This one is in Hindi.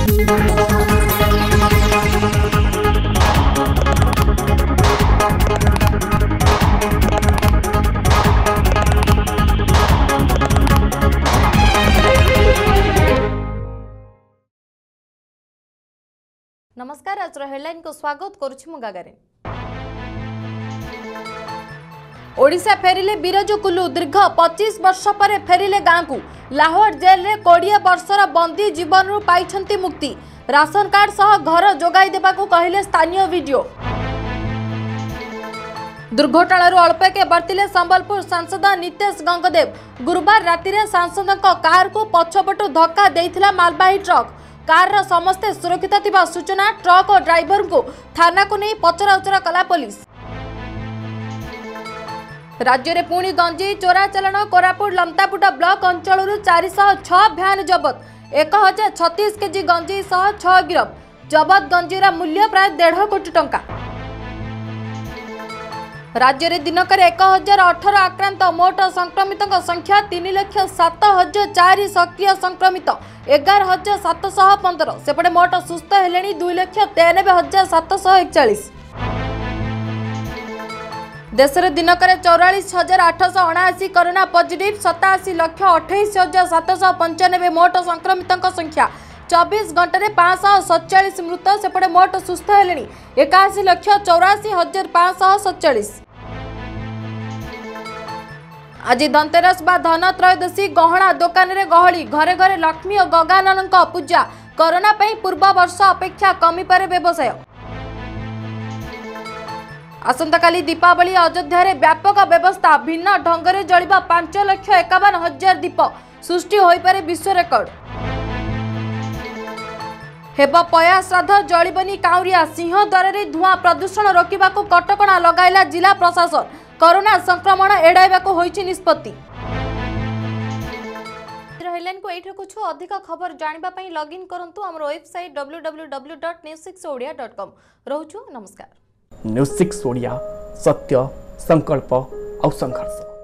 नमस्कार आज हेडलाइन को स्वागत करुछि मु गागारे। ओडिशा फेरिले बिरजू कुल्लू दीर्घ 25 वर्ष पर फेरिले गाँ को लाहौर जेल रे 20 वर्षर बंदी जीवन पाइछंती मुक्ति राशन कार्ड सह घर जोगाई देबा को कहिले स्थानीय वीडियो। दुर्घटना अल्पके बर्तिले संबलपुर सांसद नितेश गंगदेव गुरुवार राति रे सांसद कार को पछपटू धक्का देइथिला मालबाही ट्रक कार समस्ते सुरक्षित थिबा सूचना ट्रक और ड्राइवर को थाना को नहीं पचराउचरा कला पुलिस। राज्य में पुणी गंजेई चोरा चलन कोरापुट लमतापुट ब्लॉक अंचल 406 भ्यान जबत 1036 केजी गंजेई सह 6 गिरफ जबत गंजेईर मूल्य प्राय 1.5 कोटी टंका। राज्य में दिनकर 1018 आक्रांत मोट संक्रमित संख्या 3,07,004 सक्रिय संक्रमित 11,715 सेपटे मोट सुस्थ हेले 2,93,741। देश में दिनकर 44,879 कोरोना पॉजिटिव 87,28,795 मोट संक्रमित संख्या 24 घंटे 547 मृत सेपटे मोट सुस्थ हेले 81,84,547। आज धनतेरस बा धन त्रयोदशी गहना दुकान रे गहली घरे घरे लक्ष्मी और गगानन पूजा कोरोना पई पूर्व वर्ष अपेक्षा कमी पारे व्यवसाय। आसंताकाली दीपावली अयोध्या रे व्यापक व्यवस्था भिन्न ढंगरे जलिबा 5,51,000 दीप सृष्टि होई पारे विश्व रेकर्ड। हेब पया श्राद्ध जलिबनी काउरिया सिंहद्वार रे धुआं प्रदूषण रोकिबा को कटकणा लगाइला जिला प्रशासन कोरोना संक्रमण एड़ाइबा को होइछि निष्पत्ति। हेडलाइन को एठो कुछ अधिक खबर जानिबा पई लॉगिन करंतु हमर वेबसाइट www.news6odia.com रहउछु। नमस्कार। न्यूज 6 ओडिया सत्य संकल्प और संघर्ष।